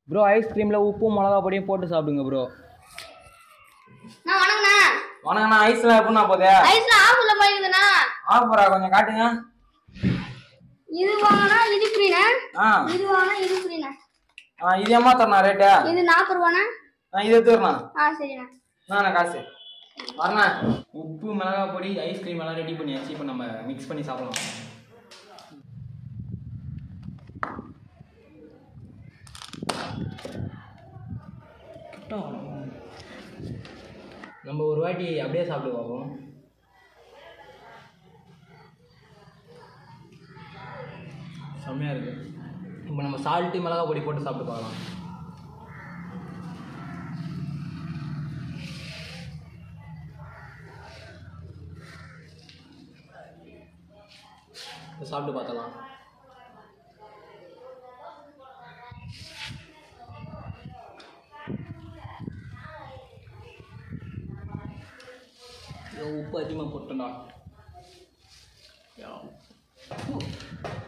Bro ஐஸ்கிரீமில் உப்பும் மிளகா பொடியும் போட்டு சாப்பிடுங்க ப்ரோ. வணக்கண்ணா. வணக்கண்ணா. ஐஸ்லாம் எப்படிண்ணா போகுது? ஐஸ்லாம் ஆஃபர்ல போயிருக்குதுண்ணா. ஆஃபரா? கொஞ்சம் காட்டுங்க. இது வாங்கினா இது ஃப்ரீண்ணா. இது வாங்கினா இது ஃப்ரீண்ணா. இது எம்மா தரண்ணா ரேட்டு? இது 40 ரூபாண்ணா. இது எடுத்துறண்ணா. சரிண்ணா. நான் காசு வரண்ணா. உப்பு மிளகா பொடி ஐஸ்கிரீம் எல்லாம் ரெடி பண்ணியாச்சு. இப்போ நம்ம மிக்ஸ் பண்ணி சாப்பிடலாம். நம்ம ஒரு வாட்டி அப்படியே சாப்பிட்டு பார்ப்போம். செம்மையாக இருக்கு. இப்போ நம்ம சால்ட்டு மிளகா பொடி போட்டு சாப்பிட்டு பார்க்கலாம். சாப்பிட்டு பார்த்தலாம். உப்பு அதிகமாக போட்டோம்டா.